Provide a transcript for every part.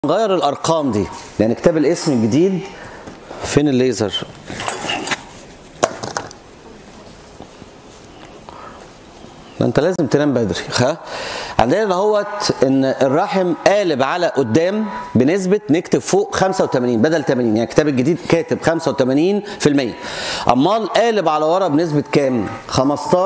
نغير الارقام دي لان كتاب الاسم الجديد. فين الليزر؟ انت لازم تنام بدري. عندنا اهوت ان الرحم قالب على قدام بنسبه، نكتب فوق 85 بدل 80، يعني الكتاب الجديد كاتب 85%. امال قالب على ورا بنسبه كام؟ 15%.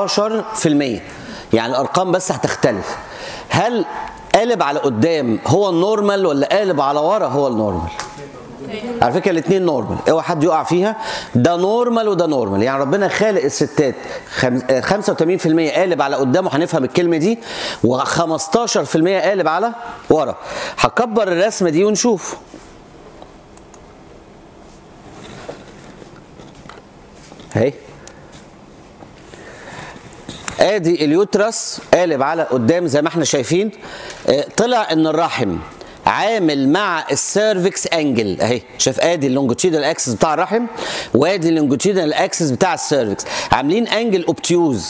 يعني الارقام بس هتختلف. هل قالب على قدام هو النورمال ولا قالب على ورا هو النورمال؟ على فكره الاثنين نورمال، اوعى حد يقع فيها. ده نورمال وده نورمال، يعني ربنا خالق الستات 85% قالب على قدام، وهنفهم الكلمه دي، و15% قالب على ورا. هكبر الرسمه دي ونشوف. اهي ادي اليوترس قالب على قدام زي ما احنا شايفين. طلع ان الرحم عامل مع السيرفكس انجل اهي، شايف؟ ادي اللونجيتيودال اكسس بتاع الرحم وادي اللونجيتيودال اكسس بتاع السيرفكس، عاملين انجل اوبتيوز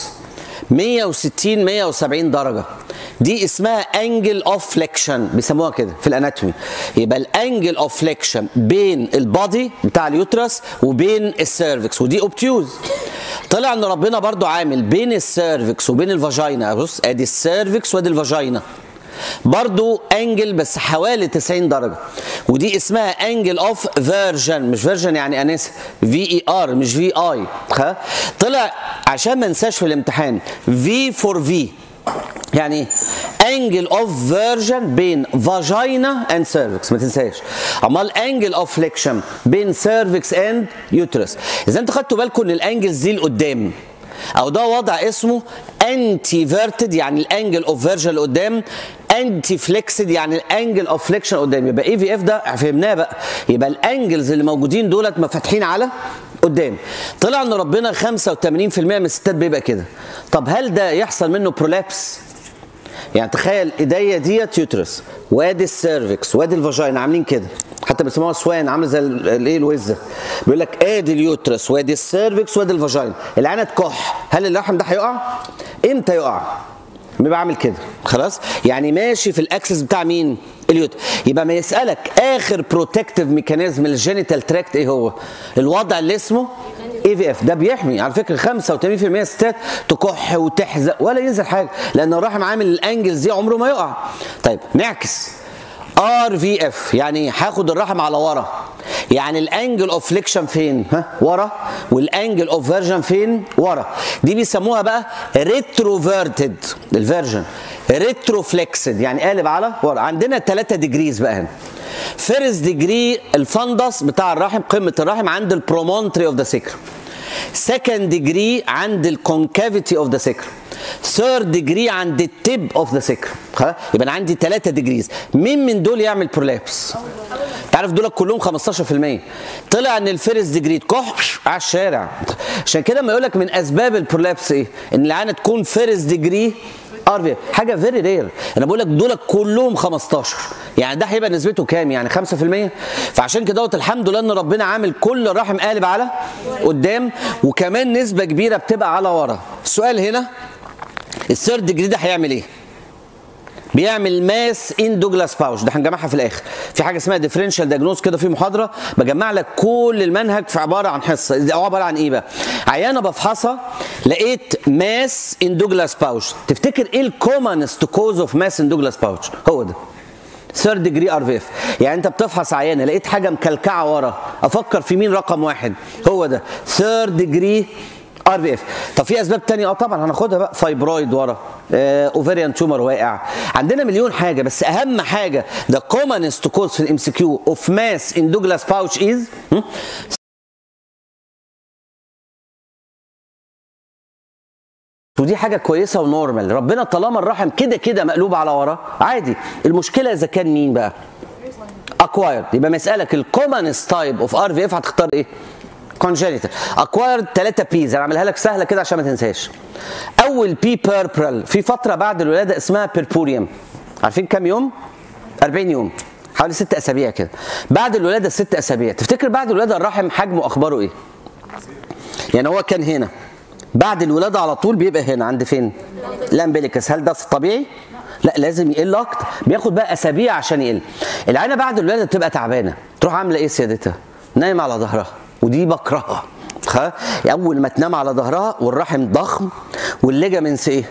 160 170 درجه. دي اسمها انجل اوف فليكشن، بيسموها كده في الاناتومي. يبقى الانجل اوف فليكشن بين البادي بتاع اليوترس وبين السيرفكس، ودي اوبتيوز. طلع ان ربنا برضو عامل بين السيرفكس وبين الفاجينا. بص ادي السيرفكس وادي الفاجينا برضو انجل بس حوالي 90 درجه، ودي اسمها انجل اوف فيرجن. مش فيرجن يعني انسه، في اي ار مش في اي. طلع عشان ما ننساش في الامتحان في فور في، يعني انجل اوف فيرجن بين فاجينا اند سيرفكس، ما تنساش. امال انجل اوف فليكشن بين سيرفكس اند يوترس. اذا انتوا خدتوا بالكم ان الانجلز دي لقدام، او ده وضع اسمه انتي فيرتد، يعني الانجل اوف فيرجن لقدام، انتي فليكسد يعني الانجل اوف فليكشن قدام. يبقى اي في اف ده فهمناه بقى، يبقى الانجلز اللي موجودين دولت مفتحين على قدام. طلع ان ربنا 85% من الستات بيبقى كده. طب هل ده يحصل منه برولابس؟ يعني تخيل ايديا ديت يوترس وادي السيرفكس وادي الفاجينا عاملين كده، حتى بيسموها سوان، عامله زي الايه الوزه. بيقول لك ادي اليوترس وادي السيرفكس وادي الفاجينا، العينه تكح، هل الرحم ده هيقع؟ امتى يقع؟ بيبقى عامل كده خلاص، يعني ماشي في الاكسس بتاع مين؟ اليوترس. يبقى ما يسالك اخر بروتكتيف ميكانيزم للجينيتال تراكت ايه هو؟ الوضع اللي اسمه اي في اف. ده بيحمي على فكره 85% ستات تكح وتحزق ولا ينزل حاجه، لان الرحم عامل الانجلز دي عمره ما يقع. طيب نعكس ار في اف، يعني هاخد الرحم على ورا، يعني الانجل اوف فليكشن فين؟ ورا، والانجل اوف فيرجن فين؟ ورا. دي بيسموها بقى ريتروفيرتد الفيرجن، ريتروفليكسد يعني قالب على ورا. عندنا 3 ديجريز بقى هنا. فيرست ديجري الفندس بتاع الرحم، قمه الرحم عند البرومونتري اوف ذا سيكرم. سكند ديجري عند الكونكافيتي اوف ذا سيكرم. ثيرد ديجري عند التيب اوف ذا سيكرم. يبقى انا عندي 3 ديجريز. مين من دول يعمل برولابس؟ تعرف دول كلهم 15%. طلع ان الفيرست ديجري كح على الشارع. عشان كده ما يقول لك من اسباب البرولابس ايه؟ ان العينه تكون فيرست ديجري ار في، حاجه فيري رير. انا بقول لك دول كلهم 15، يعني ده هيبقى نسبته كام؟ يعني 5%. فعشان كده الحمد لله ان ربنا عامل كل الرحم قالب على قدام، وكمان نسبه كبيره بتبقى على ورا. السؤال هنا الثيرد ديجري ده هيعمل ايه؟ بيعمل ماس ان دوجلاس باوش. ده هنجمعها في الاخر في حاجه اسمها ديفرنشال دايجنوز كده، في محاضره بجمع لك كل المنهج في عباره عن حصه. دي عباره عن ايه بقى؟ عيانه بفحصها لقيت ماس ان دوجلاس باوش. تفتكر ايه الكومنست كوز اوف ماس ان دوجلاس باوش؟ هو ده ثيرد ديجري ار في اف. يعني انت بتفحص عيانه لقيت حاجه مكلكعه ورا، افكر في مين رقم واحد؟ هو ده ثيرد ديجري ار في اف. طب في اسباب ثانيه طبعا هناخدها بقى، فايبرويد ورا، اوفيريان تومر واقع، عندنا مليون حاجه، بس اهم حاجه ده كومنست كوز في الام سي كيو اوف ماس ان دوجلاس باوش از ودي حاجه كويسه ونورمال. ربنا طالما الرحم كده كده مقلوب على ورا عادي. المشكله اذا كان مين بقى؟ اكوايرد. يبقى مسالك الكومنست تايب اوف ار في اف هتختار ايه؟ كونجينيتال. اكوايرد 3 بيز، انا اعملها لك سهله كده عشان ما تنساش. اول بي بيربرال، في فتره بعد الولاده اسمها بيربوريوم. عارفين كام يوم؟ 40 يوم، حوالي 6 اسابيع كده. بعد الولاده 6 اسابيع. تفتكر بعد الولاده الرحم حجمه اخباره ايه؟ يعني هو كان هنا، بعد الولاده على طول بيبقى هنا عند فين؟ الامبليكس. هل ده طبيعي؟ لا لازم يقل اكتر، بياخد بقى اسابيع عشان يقل. العينه بعد الولاده بتبقى تعبانه، تروح عامله ايه سيادتها؟ نايمه على ظهرها، ودي بكرهها. اول ما تنام على ظهرها والرحم ضخم والليجامنتس ايه؟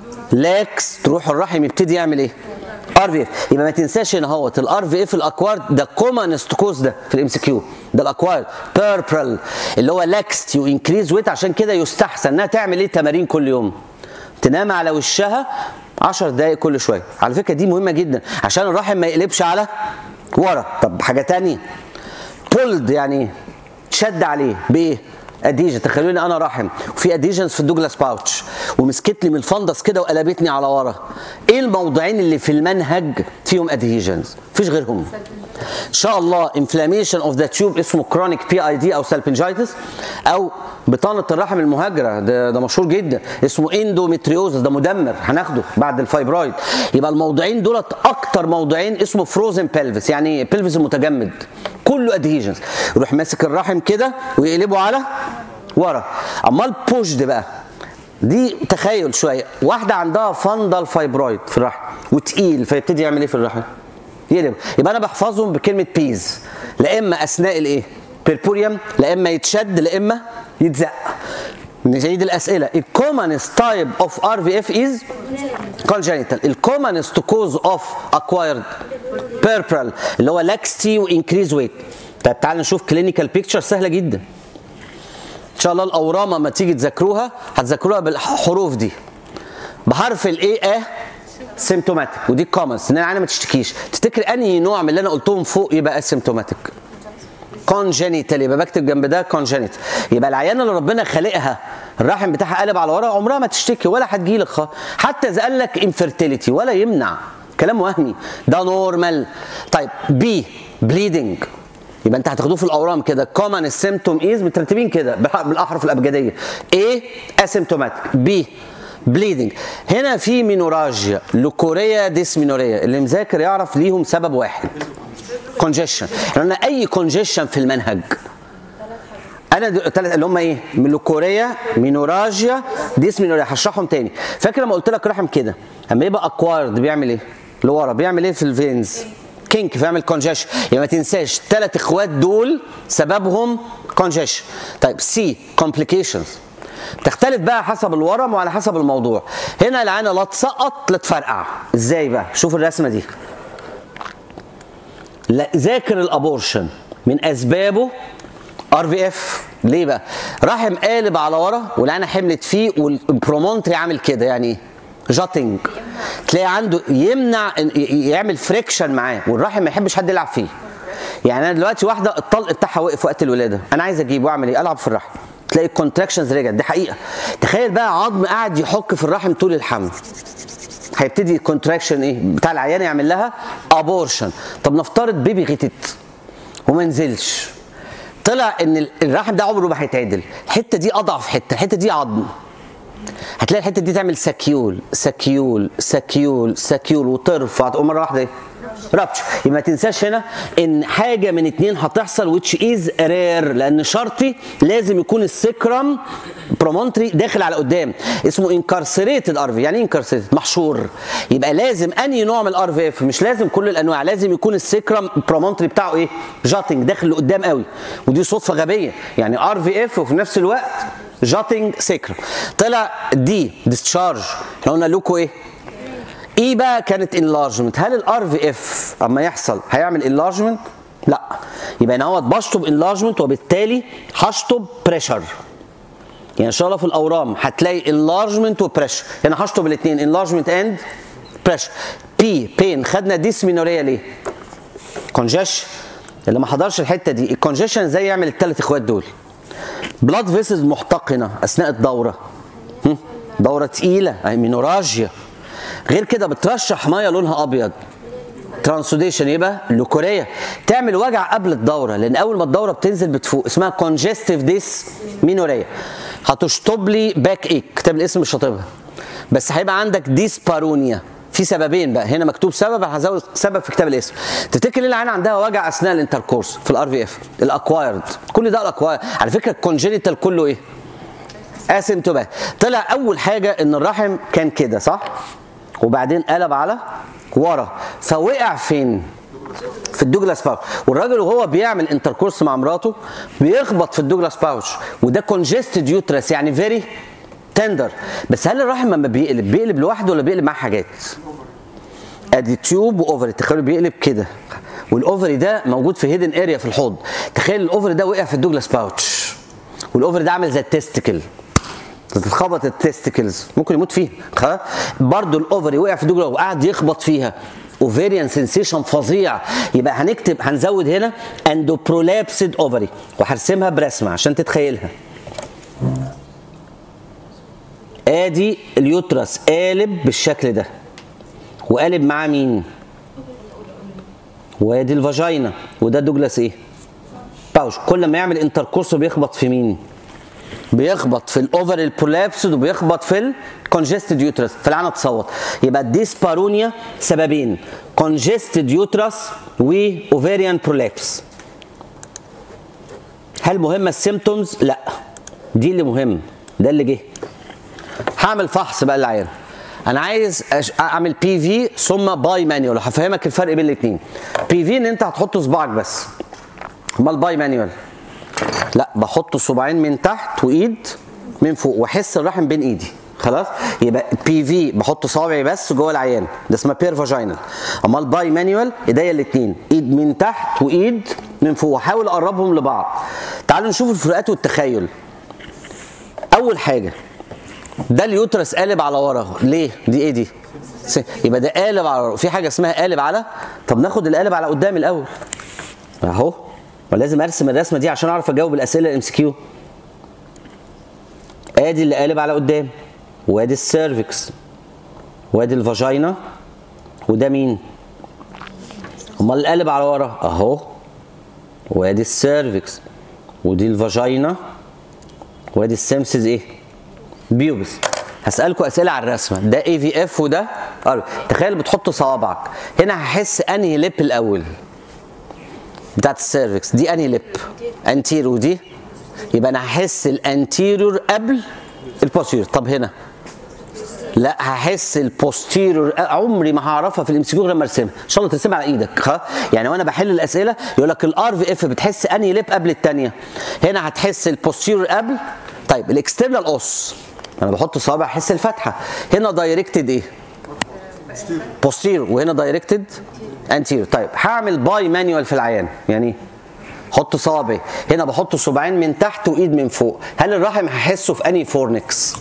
لاكس، تروح الرحم يبتدي يعمل ايه؟ ار في اف. يبقى ما تنساش هنا اهوت الار في اف الاكوارد ده كومانست كوز ده في الام سي كيو، ده الاكوارد بيربرال اللي هو لاكس يو انكريز ويت. عشان كده يستحسن انها تعمل ايه؟ تمارين كل يوم، تنام على وشها 10 دقايق كل شويه. على فكره دي مهمه جدا عشان الرحم ما يقلبش على ورا. طب حاجه ثانيه، بولد يعني شد عليه بايه؟ اديجن. تخيلوني انا رحم وفي اديجنز في الدوجلاس باوتش ومسكت لي من الفندس كده وقلبتني على ورا، ايه الموضوعين اللي في المنهج فيهم اديجنز؟ مفيش غيرهم ان شاء الله. انفلاميشن اوف ذا تيوب اسمه كرونيك بي اي دي او سالبنجايتس، او بطانه الرحم المهاجره ده مشهور جدا اسمه اندوميتريوزس، ده مدمر هناخده بعد الفايبرويد. يبقى الموضوعين دولت اكتر موضوعين اسمه فروزن بلفس، يعني بلفس المتجمد كله ادهيجنز. يروح ماسك الرحم كده ويقلبه على ورا. امال بوشد بقى دي تخيل شويه، واحده عندها فندل فايبرويد في الرحم وتقيل، فيبتدي يعمل ايه في الرحم؟ يقلب. يبقى انا بحفظهم بكلمه بيز، لا اما اثناء الايه؟ بيربوريوم، لا اما يتشد لا اما يتزق. نعيد الاسئله. الكومنست تايب اوف ار في اف از كونجنتال. الكومنست كوز اوف اكوايرد بيربرال اللي هو لاكستي وانكريز ويت. طب تعالى نشوف كلينيكال بيكتشر سهله جدا. ان شاء الله الاورام اما تيجي تذاكروها هتذاكروها بالحروف دي. بحرف الاي سيمتوماتيك، ودي كومنس ان العينه ما تشتكيش. تفتكر انهي نوع من اللي انا قلتهم فوق يبقى اسيمتوماتيك؟ كونجنيتال. يبقى بكتب جنب ده كونجنيتال. يبقى العيانه اللي ربنا خالقها الرحم بتاعها قلب على ورا عمرها ما تشتكي ولا هتجيلك خالص، حتى اذا قال لك انفيرتيليتي ولا يمنع، كلام وهمي، ده نورمال. طيب بي بليدنج، يبقى انت هتاخدوه في الاورام كده كومن السيمتوم از مترتبين كده بالاحرف الابجديه. A اسيمتوماتيك، B بليدنج. هنا في مينوراجيا، لوكوريا، ديسمينوريا. اللي مذاكر يعرف ليهم سبب واحد، كونجيشن. لان اي كونجيشن في المنهج انا اللي هم ايه؟ لوكوريا، مينوراجيا، ديسمينوريا. هشرحهم تاني. فاكر لما قلت لك رحم كده اما يبقى اكوارد بيعمل ايه؟ لورا بيعمل ايه في الفينز؟ كينك، فيعمل كونجيشن. يعني ما تنساش الثلاث اخوات دول سببهم كونجيشن. طيب سي كومبليكيشنز، تختلف بقى حسب الورم وعلى حسب الموضوع. هنا العينه لا تسقط لا تفرقع. ازاي بقى؟ شوف الرسمه دي. لا ذاكر الابورشن من اسبابه ار في اف. ليه بقى؟ رحم قالب على ورا والعينه حملت فيه والبرومونتري عامل كده، يعني ايه؟ جاتنج. تلاقي عنده يمنع يعمل فريكشن معاه، والرحم ما يحبش حد يلعب فيه. يعني انا دلوقتي واحده الطلق بتاعها وقف وقت الولاده، انا عايز اجيبه واعمل ايه؟ العب في الرحم، تلاقي الكونتراكشنز رجعت. دي حقيقه. تخيل بقى عظم قاعد يحك في الرحم طول الحمل، هيبتدي الكونتراكشن ايه بتاع العيان يعمل لها ابورشن. طب نفترض بيبي غتت وما نزلش، طلع ان الرحم ده عمره ما هيتعدل، الحته دي اضعف حته، الحته دي عظم، هتلاقي الحته دي تعمل سكيول سكيول سكيول سكيول وترفع تقوم مره واحده ايه؟ رابتش. يبقى ما تنساش هنا ان حاجه من اتنين هتحصل which is rare، لان شرطي لازم يكون السكرم برومونتري داخل على قدام، اسمه انكارسريتد ار في. يعني ايه انكارسريتد؟ محشور. يبقى لازم انهي نوع من الار في اف، مش لازم كل الانواع، لازم يكون السكرم برومونتري بتاعه ايه؟ جاتنج، داخل لقدام قوي. ودي صدفه غبيه، يعني ار في اف وفي نفس الوقت جاتنج سكرم. طلع دي ديسشارج، احنا قلنا لكم ايه؟ ايه بقى كانت انلارجمنت. هل الار في اف اما يحصل هيعمل انلارجمنت؟ لا. يبقى انا اهوت بشطب انلارجمنت وبالتالي هشطب بريشر. يعني ان شاء الله في الاورام هتلاقي انلارجمنت وبريشر، هنا هشطب الاثنين انلارجمنت اند بريشر. بي بين، خدنا ديسمينوريا ليه؟ كونجيشن. اللي ما حضرش الحته دي، الكونجيشن ازاي يعمل الثلاث اخوات دول؟ بلاد فيسز محتقنه اثناء الدوره، دوره تقيله، مينوراجيا. غير كده بترشح ميه لونها ابيض، ترانسوديشن، يبقى لوكوريا. تعمل وجع قبل الدوره، لان اول ما الدوره بتنزل بتفوق، اسمها كونجستيف ديس مينوريا. هتشطب لي باك ايك، كتاب الاسم مش شاطبها، بس هيبقى عندك ديسبارونيا. في سببين بقى، هنا مكتوب سبب، هزود سبب في كتاب الاسم. تفتكر ليه العين عندها وجع اثناء الانتركورس في الار في اف؟ الاكوايرد، كل ده الاكوايرد. على فكره الكونجينيتال كله ايه؟ اسيمتومات. طلع اول حاجه ان الرحم كان كده، صح؟ وبعدين قلب على ورا، فوقع فين؟ في الدوجلاس باوتش. والراجل وهو بيعمل انتركورس مع مراته بيخبط في الدوجلاس باوتش، وده كونجستد يوترس يعني فيري تندر. بس هل الرحم لما بيقلب لوحده ولا بيقلب معاه حاجات؟ ادي تيوب واوفري، تخيلوا بيقلب كده، والاوفري ده موجود في هيدن اريا في الحوض. تخيل الاوفري ده وقع في الدوجلاس باوتش، والاوفري ده عامل زي التستيكل، تتخبط التستيكلز ممكن يموت فيها. برضه الاوفري وقع في الدوجلاس وقعد يخبط فيها، اوفيريان سنسيشن فظيع. يبقى هنزود هنا اندوبرولابسد اوفري، وهرسمها برسمه عشان تتخيلها. ادي اليوترس قالب بالشكل ده، وقالب معاه مين؟ وادي الفاجينا، وده دوجلاس ايه؟ باوش. كل ما يعمل انتركورس بيخبط في مين؟ بيخبط في الاوفر البرولابسد وبيخبط في الكونجستد يوترس، فالعينه تصوت. يبقى الديسبارونيا سببين، كونجستد يوترس واوفيريان برولابس. هل مهمه السيمتومز؟ لا، دي اللي مهم، ده اللي جه. هعمل فحص بقى للعيان. انا عايز اعمل بي في ثم باي مانيوال، هفهمك الفرق بين الاثنين. بي في ان انت هتحط صباعك بس، امال باي مانيوال لا، بحط صباعين من تحت وايد من فوق واحس الرحم بين ايدي. خلاص؟ يبقى بي في بحط صوابعي بس جوه العيان، ده اسمها بير فاجينال. امال باي مانيوال ايديا الاثنين، ايد من تحت وايد من فوق، واحاول اقربهم لبعض. تعالوا نشوف الفروقات والتخيل. اول حاجه، ده اليوترس قالب على ورا، ليه؟ دي ايه دي؟ يبقى ده قالب على ورا. في حاجه اسمها قالب على، طب ناخد القالب على قدام الاول اهو، ولازم ارسم الرسمه دي عشان اعرف اجاوب الاسئله الام سي كيو. ادي اللي قالب على قدام، وادي السيرفكس، وادي الفاجينا، وده مين؟ امال القالب على ورا اهو، وادي السيرفكس، ودي الفاجينا، وادي السيمسز ايه؟ بيوبس. هسألكوا أسئلة على الرسمة، ده اي في اف وده ار. تخيل بتحط صوابعك هنا، هحس انهي لب الأول بتاعت السيرفكس؟ دي انهي لب؟ انتيرو، ودي يبقى انا هحس الانتيرور قبل البوستيرور. طب هنا لا، هحس البوستيرور. عمري ما هعرفها في الام سي كيو غير لما ارسمها، ان شاء الله ترسمها على ايدك. يعني وانا بحل الاسئله يقول لك الار في اف بتحس انهي لب قبل الثانيه. هنا هتحس البوستيرور قبل. طيب الاكسترنال اوس، انا بحط صوابع احس الفتحه. هنا دايركتد ايه؟ بوستيرور، وهنا دايركتد انتيرور. طيب هعمل باي مانيوال في العيان، يعني حط صوابعي هنا، بحط صباعين من تحت وايد من فوق. هل الرحم هحسه في انهي فورنكس؟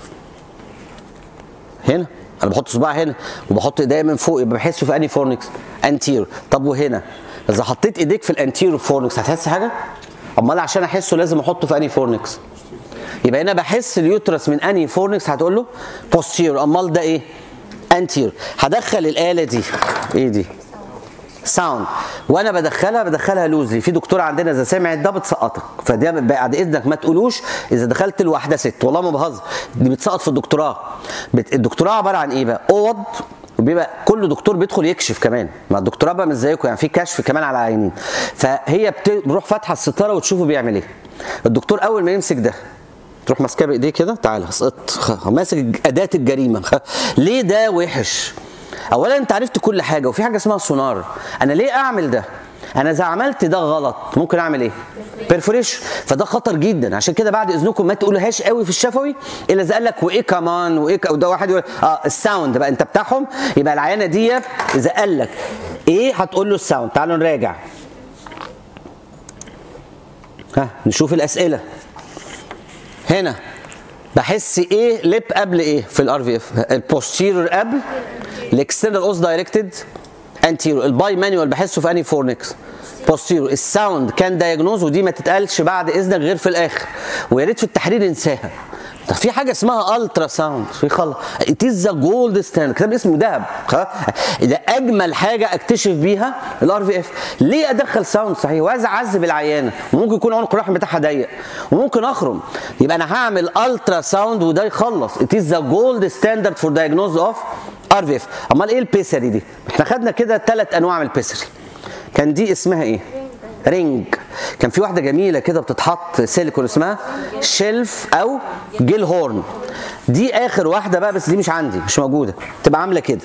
هنا انا بحط صباعي هنا وبحط ايديا من فوق، يبقى بحسه في انهي فورنكس؟ انتيرور. طب وهنا اذا حطيت ايديك في الانتيرور فورنكس هتحس حاجه؟ امال عشان احسه لازم احطه في انهي فورنكس؟ يبقى هنا بحس اليوترس من انهي فورنكس؟ هتقول له بوستيرور. امال ده ايه؟ انتيرور. هدخل الاله دي، ايه دي؟ ساوند. وانا بدخلها لوزلي. في دكتوره عندنا اذا سمعت ده بتسقطك، فده بعد اذنك ما تقولوش اذا دخلت لواحده ست، والله ما بهزر، دي بتسقط في الدكتوراه. الدكتوراه عباره عن ايه بقى؟ اوض، وبيبقى كل دكتور بيدخل يكشف كمان، مع الدكتوراه بقى مش زيكم، يعني في كشف كمان على العيانين. فهي بتروح فاتحه الستاره وتشوفه بيعمل ايه. الدكتور اول ما يمسك ده تروح ماسكاه بايديه كده، تعالى اسقط، ماسك اداه الجريمه. ليه ده وحش؟ اولا انت عرفت كل حاجه، وفي حاجه اسمها سونار. انا ليه اعمل ده؟ انا اذا عملت ده غلط ممكن اعمل ايه؟ بيرفوريشن، فده خطر جدا. عشان كده بعد اذنكم ما تقولوهاش قوي في الشفوي الا اذا قال لك وايه كمان وايه وده واحد يقول الساوند بقى انت بتاعهم. يبقى العيانه دي اذا قال لك ايه هتقول له الساوند. تعالوا نراجع، نشوف الاسئله. هنا بحس ايه لب قبل ايه في الار في اف؟ البوستيرور قبل، الاكسترنال اوس دايركتد انتيرور. الباي مانيوال بحسه في انهي فورنكس؟ بوستيرور. الساوند كان دايجنوز، ودي ما تتقالش بعد اذنك غير في الاخر، ويا ريت في التحرير انساها. طب في حاجه اسمها الترا ساوند، في خلاص ات از ذا جولد ستاندرد، كتاب اسمه ذهب. ده اجمل حاجه اكتشف بيها الار في اف. ليه ادخل ساوند صحيح وعايز اعذب العيانه؟ وممكن يكون عنق الرحم بتاعها ضيق وممكن اخرم، يبقى انا هعمل الترا ساوند وده يخلص. ات از ذا جولد ستاندرد فور دايجنوز اوف ار في اف. امال ايه البيسري دي؟ احنا خدنا كده 3 انواع من البيسري. كان دي اسمها ايه؟ رينج. كان في واحده جميله كده بتتحط سيليكون اسمها شيلف او جيل هورن. دي اخر واحده بقى، بس دي مش عندي، مش موجوده. تبقى عامله كده،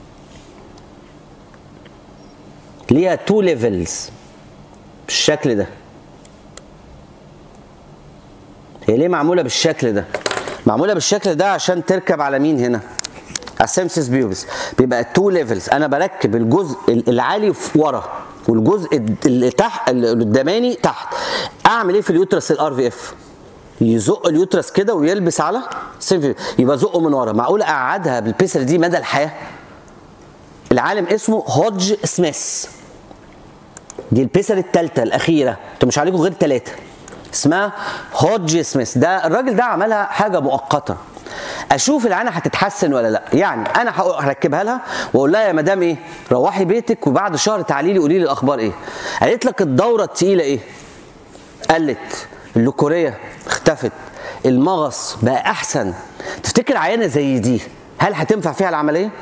ليها 2 ليفلز بالشكل ده. هي ليه معموله بالشكل ده؟ معموله بالشكل ده عشان تركب على مين هنا؟ على السيمسيس بيوبس. بيبقى 2 ليفلز، انا بركب الجزء العالي ورا والجزء اللي تحت القداماني تحت. اعمل ايه في اليوترس الار في اف؟ يزق اليوترس كده ويلبس على يبقى زقه من ورا. معقول اقعدها بالبيسر دي مدى الحياه؟ العالم اسمه هودج سميث. دي البيسر الثالثه الاخيره، انتوا مش عليكم غير 3. اسمها هودج سميث. ده الراجل ده عملها حاجه مؤقته، اشوف العينه هتتحسن ولا لا. يعني انا هركبها لها واقول لها يا مدام ايه، روحي بيتك وبعد شهر تعالي لي قولي لي الاخبار ايه. قالت لك الدوره الثقيله ايه؟ قلت، اللوكوريه اختفت، المغص بقى احسن. تفتكر عينه زي دي هل هتنفع فيها العمليه؟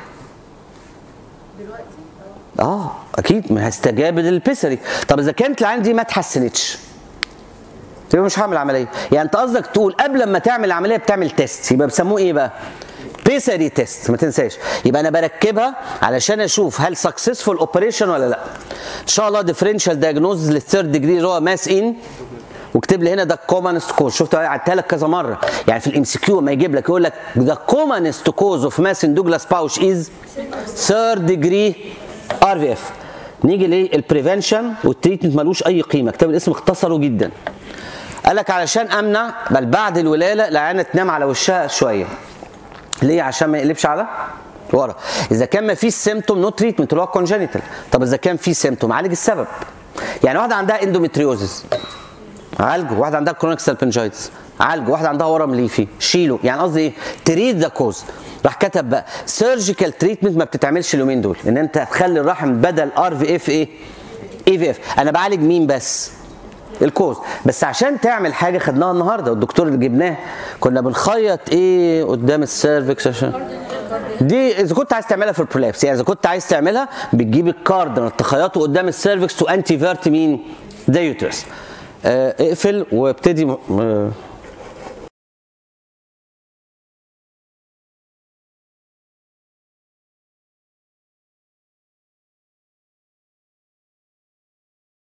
دلوقتي اكيد، ما هستجاب للبيسري. طب اذا كانت العينه دي ما اتحسنتش يبقى مش هعمل عمليه. يعني انت قصدك تقول قبل ما تعمل العمليه بتعمل تيست، يبقى بيسموه ايه بقى؟ بيسري تيست، ما تنساش. يبقى انا بركبها علشان اشوف هل سكسسفول اوبريشن ولا لا. ان شاء الله ديفرنشال دايجنوز للثيرد ديجري اللي هو ماس ان، واكتب لي هنا ده كومنست كوز. شفت قعدتها لك كذا مره. يعني في الام سي كيو ما يجيب لك يقول لك ذا كومنست كوز اوف ماس ان دوجلاس باوش از ثيرد ديجري ار في اف. نيجي للبريفنشن والتريتمنت ملوش اي قيمه، كتاب الاسم اختصره جدا. قال لك علشان امنع بل بعد الولاده العيانه تنام على وشها شويه. ليه؟ عشان ما يقلبش على ورا. اذا كان ما فيش سيمتوم نو تريتمنت اللي هو كونجنتال. طب اذا كان في سيمتوم عالج السبب. يعني واحده عندها اندوميتريوزس عالجه، واحده عندها كرونيك سالبنجايتس عالجه، واحده عندها ورم ليفي شيله. يعني قصدي ايه؟ تريد ذا كوز. راح كتب بقى سيرجيكال تريتمنت ما بتتعملش اليومين دول، ان انت تخلي الرحم بدل ار في اف ايه؟ اي في اف. انا بعالج مين بس؟ الكوز. بس عشان تعمل حاجه خدناها النهارده والدكتور اللي جبناه كنا بنخيط ايه قدام السيرفكس عشان دي اذا كنت عايز تعملها في البرولابس. يعني اذا كنت عايز تعملها بتجيب الكاردنال تخيطه قدام السيرفكس تو انتي فيرت مين؟ ذا يوترس. اقفل وابتدي